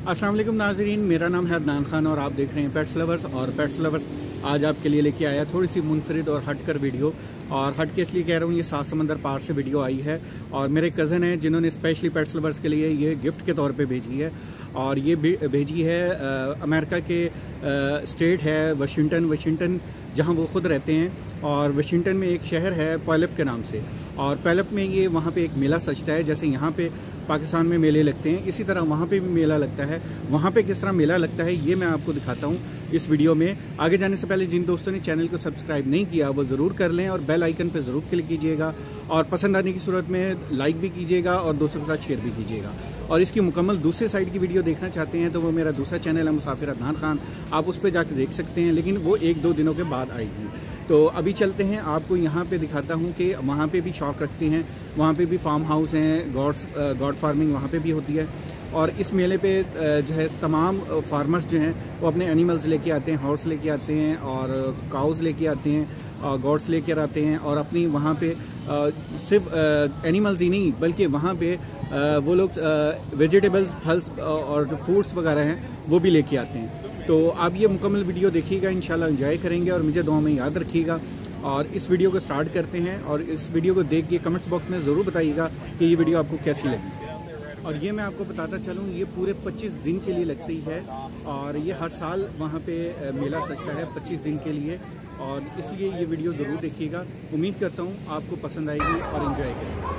अस्सलाम वालेकुम नाज़रीन, मेरा नाम है अदनान खान और आप देख रहे हैं पेट्स लवर्स। और पेट्स लवर्स आज आपके लिए लेके आया थोड़ी सी मुनफरिद और हटकर वीडियो। और हट के इसलिए कह रहा हूँ, ये 7 समंदर पार से वीडियो आई है और मेरे कज़न हैं जिन्होंने स्पेशली पेट्स लवर्स के लिए ये गिफ्ट के तौर पे भेजी है। और ये भेजी है अमेरिका के स्टेट है वाशिंगटन जहाँ वो ख़ुद रहते हैं। और वाशिंगटन में एक शहर है पैलप के नाम से, और पैलप में ये वहाँ पे एक मेला सजता है। जैसे यहाँ पे पाकिस्तान में मेले लगते हैं, इसी तरह वहाँ पे भी मेला लगता है। वहाँ पे किस तरह मेला लगता है ये मैं आपको दिखाता हूँ इस वीडियो में। आगे जाने से पहले जिन दोस्तों ने चैनल को सब्सक्राइब नहीं किया वो ज़रूर कर लें और बेल आइकन पे ज़रूर क्लिक कीजिएगा। और पसंद आने की सूरत में लाइक भी कीजिएगा और दोस्तों के साथ शेयर भी कीजिएगा। और इसकी मुकम्मल दूसरे साइड की वीडियो देखना चाहते हैं तो वो मेरा दूसरा चैनल है मुसाफिर अदनान खान, आप उस पर जाकर देख सकते हैं, लेकिन वो 1-2 दिनों के बाद आएगी। तो अभी चलते हैं, आपको यहाँ पे दिखाता हूँ कि वहाँ पे भी शौक रखते हैं, वहाँ पे भी फार्म हाउस हैं, गॉड फार्मिंग वहाँ पे भी होती है। और इस मेले पे जो है तमाम फार्मर्स जो हैं वो अपने एनिमल्स लेके आते हैं, हॉर्स लेके आते हैं और काउज़ लेके आते हैं, गॉड्स लेकर आते हैं। और अपनी वहाँ पे सिर्फ एनिमल्स ही नहीं बल्कि वहाँ पे वो लोग वेजिटेबल्स, फल्स और जो फ्रूट्स वगैरह हैं वो भी लेके आते हैं। तो आप ये मुकम्मल वीडियो देखिएगा, इंशाल्लाह एंजॉय करेंगे और मुझे दुआ में याद रखिएगा। और इस वीडियो को स्टार्ट करते हैं और इस वीडियो को देख के कमेंट्स बॉक्स में ज़रूर बताइएगा कि ये वीडियो आपको कैसी लगी। और ये मैं आपको बताता चलूँ, ये पूरे 25 दिन के लिए लगती है और ये हर साल वहाँ पे मेला सजता है 25 दिन के लिए। और इसलिए ये वीडियो ज़रूर देखिएगा, उम्मीद करता हूँ आपको पसंद आएगी और एंजॉय करेंगे।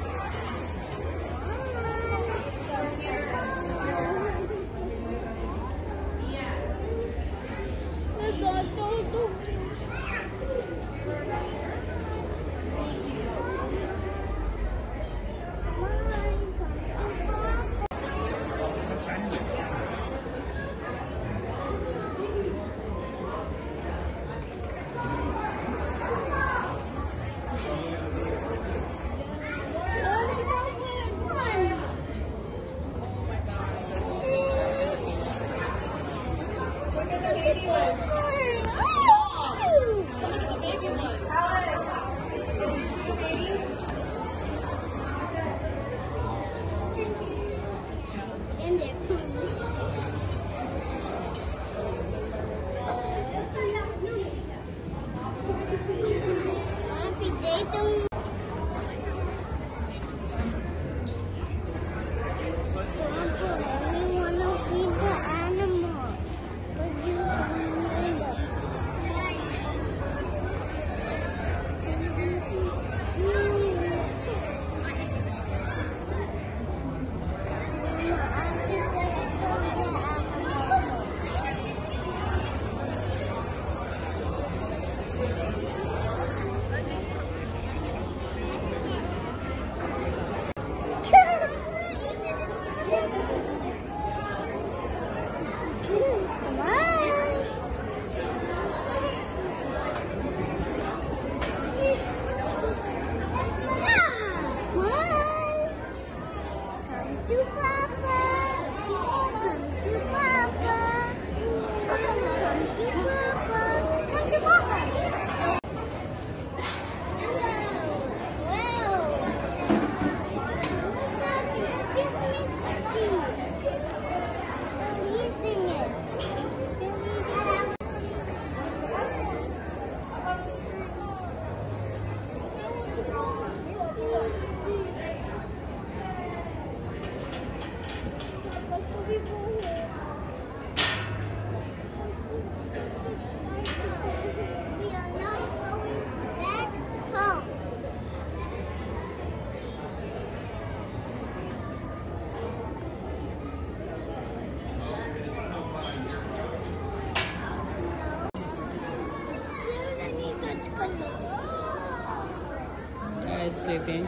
Sleeping.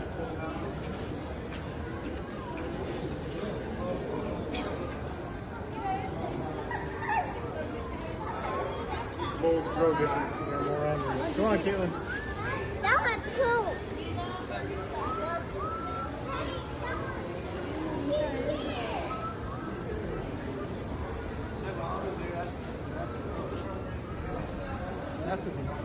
Go on, Caitlin. That was cool. That's the thing.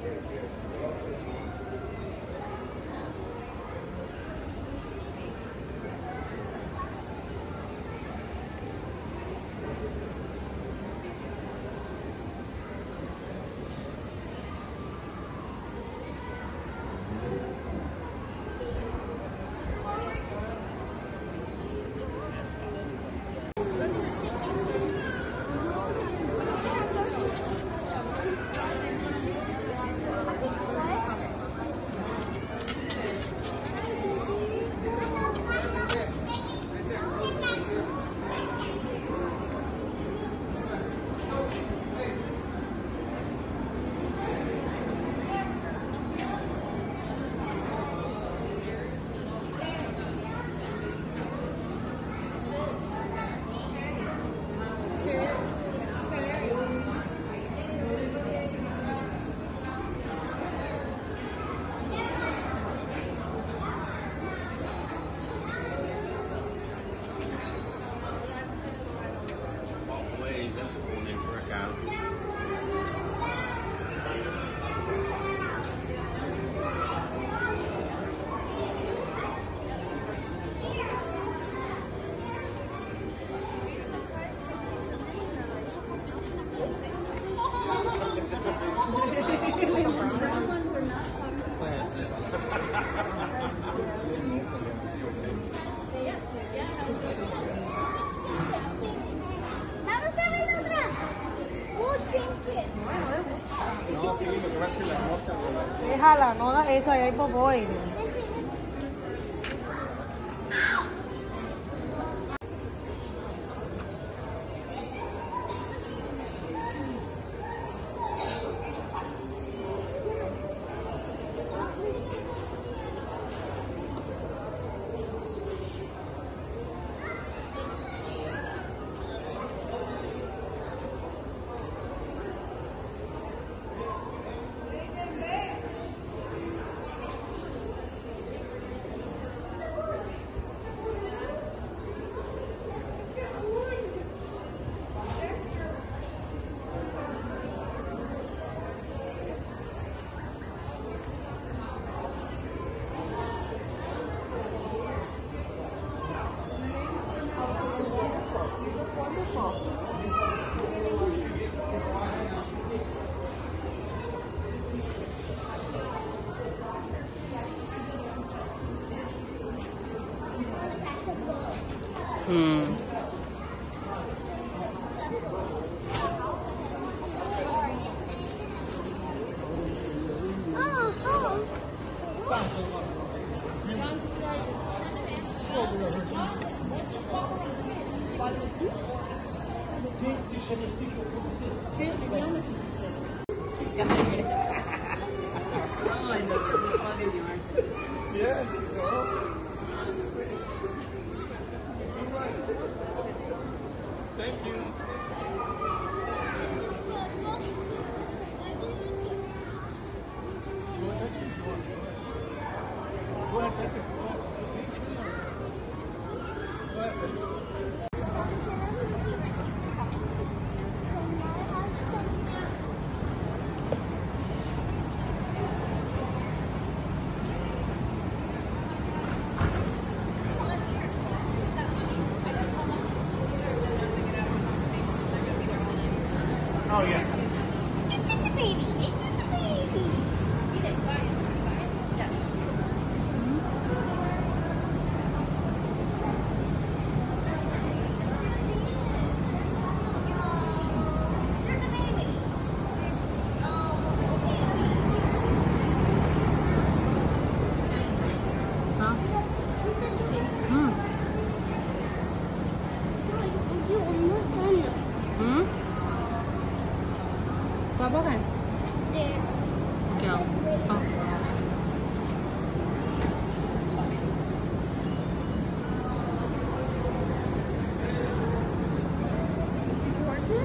Vamos a ver otra. Déjala, no hagas eso, ahí hay popó. Oh yeah. It's just a baby. It's just a baby. There's a baby. Apa kan? There. क्या? हाँ. See the horses?